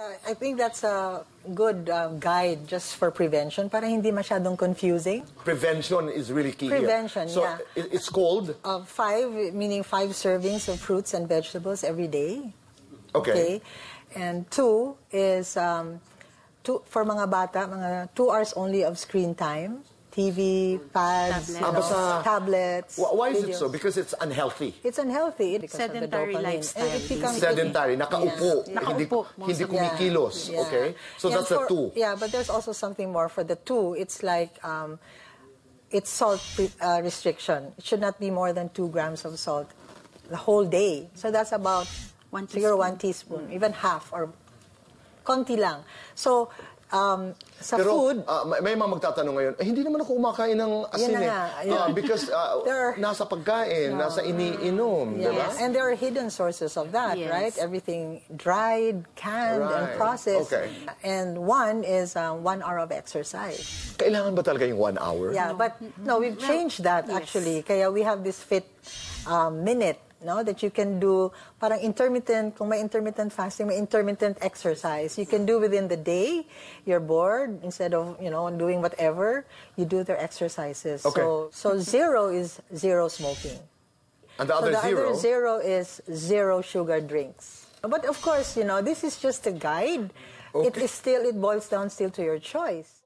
I think that's a good guide just for prevention, para hindi masyadong confusing. Prevention is really key Prevention, here. So yeah. it's called? 5, meaning 5 servings of fruits and vegetables every day. Okay. And 2 is, for mga bata, mga 2 hours only of screen time. TV, pads, tablets. Why is it so? Because it's unhealthy. It's unhealthy because sedentary of the dopamine. lifestyle. Sedentary, nakaupo. Hindi kumikilos. Yeah. Okay? So that's the 2. Yeah, but there's also something more for the 2. It's like, it's salt restriction. It should not be more than 2 grams of salt the whole day. So that's about 1 teaspoon, even half or konti lang. So, sa food... may mga magtatanong ngayon, hindi naman ako kumakain ng asin because nasa pagkain, nasa iniinom, di ba? And there are hidden sources of that, right? Everything dried, canned, and processed. Okay. And 1 is 1 hour of exercise. Kailangan ba talaga yung 1 hour? Yeah, but no, we've changed that actually. Kaya we have this fit minute. No, that you can do parang intermittent, kung may intermittent fasting, may intermittent exercise. You can do within the day. You're bored, instead of, doing whatever, you do their exercises. Okay. So 0 is 0 smoking. And the other 0? The other 0 is 0 sugar drinks. But of course, this is just a guide. Okay. It boils down still to your choice.